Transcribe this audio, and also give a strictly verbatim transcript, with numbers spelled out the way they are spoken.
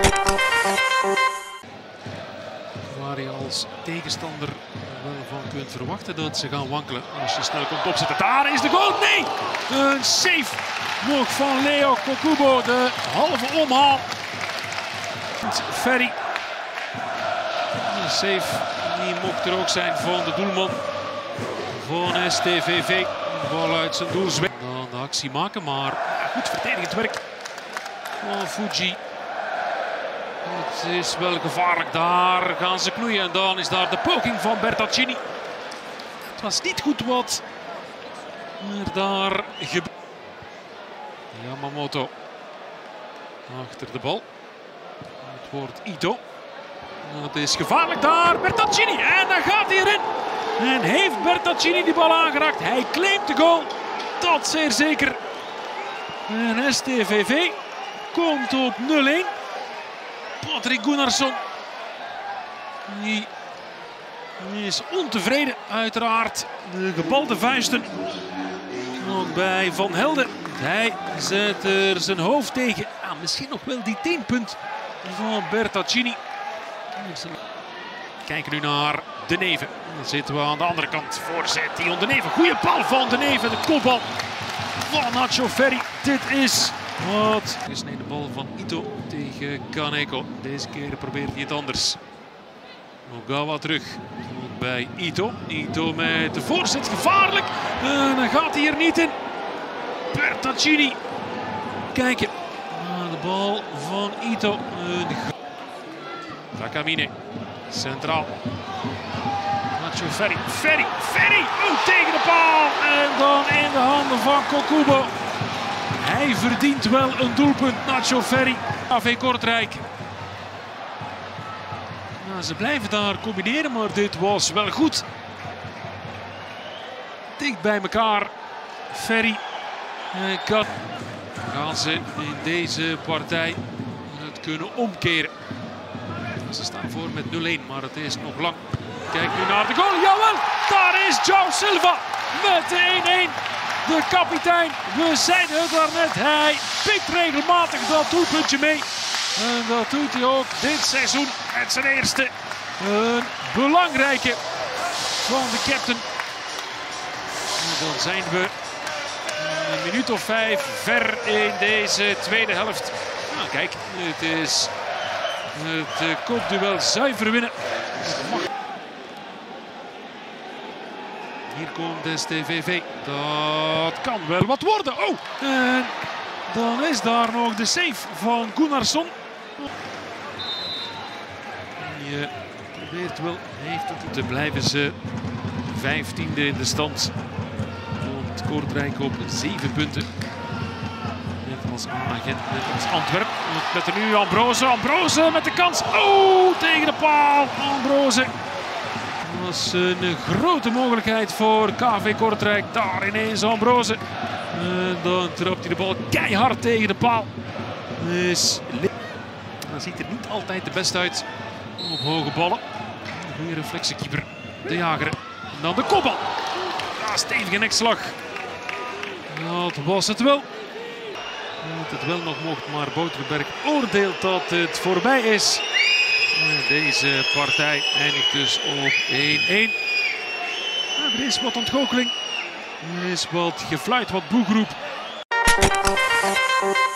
Waar je als tegenstander wel van kunt verwachten dat ze gaan wankelen als je snel komt opzetten. Daar is de goal! Nee! Een save nog van Leo Kokubo, de halve omhaal. Ferry. Een save die mocht er ook zijn van de doelman van S T V V. De bal uit zijn doel zweeft. Dan de actie maken, maar goed verdedigend werk van Fuji. Het is wel gevaarlijk, daar gaan ze knoeien en dan is daar de poging van Bertaccini. Het was niet goed wat er daar gebeurde. Yamamoto achter de bal. Het wordt Ito. Het is gevaarlijk daar, Bertaccini en dan gaat hij erin. En heeft Bertaccini die bal aangeraakt. Hij claimt de goal, dat zeer zeker. En S T V V komt op nul-een. Patrick Gunnarsson die is ontevreden, uiteraard. De gebalde vuisten nog bij Van Helden. Hij zet er zijn hoofd tegen. Ah, misschien nog wel die teenpunt van Bertaccini. Kijken nu naar De Neve. Dan zitten we aan de andere kant. Voorzet Dion De Neve. Goeie bal van De Neve. De kopbal van Nacho Ferry. Dit is wat. Gesneden bal van Ito tegen Kaneko. Deze keer probeert hij het anders. Ogawa terug bij Ito. Ito met de voorzet. Gevaarlijk. En dan gaat hij er niet in. Bertaccini. Kijken. De bal van Ito. Takamine. Centraal. Nacho Ferry. Ferry. Ferry. Oh, tegen de paal. En dan in de handen van Kokubo. Hij verdient wel een doelpunt, Nacho Ferry. K V Kortrijk. Nou, ze blijven daar combineren, maar dit was wel goed. Dicht bij elkaar. Ferry. Kan. Gaan ze in deze partij het kunnen omkeren. Ze staan voor met nul-een, maar het is nog lang. Kijk nu naar de goal. Jawel, daar is João Silva met de één-een. De kapitein, we zeiden het daarnet, hij pikt regelmatig dat doelpuntje mee. En dat doet hij ook dit seizoen met zijn eerste. Een belangrijke van de captain. En dan zijn we een minuut of vijf ver in deze tweede helft. Nou, kijk, het is het uh, kopduel zuiver winnen. Hier komt S T V V. Dat kan wel wat worden. Oh, en dan is daar nog de save van Gunnarsson. Je probeert wel, heeft het te blijven ze vijftiende in de stand. Komt Kortrijk op zeven punten. Net als Agent, net als Antwerpen. Met er nu Ambrose. Ambrose met de kans. Oh, tegen de paal. Ambrose. Dat was een grote mogelijkheid voor K V Kortrijk. Daar ineens Ambrose. En dan trapt hij de bal keihard tegen de paal. Dus dat ziet er niet altijd de best uit op hoge ballen. Een goede reflexiekeeper, De Jager. En dan de kopbal. Ja, stevige nekslag. Dat was het wel. Dat het wel nog mocht, maar Bouterberg oordeelt dat het voorbij is. Deze partij eindigt dus op één-een. Ja, er is wat ontgoocheling. Er is wat gefluit, wat boegeroep.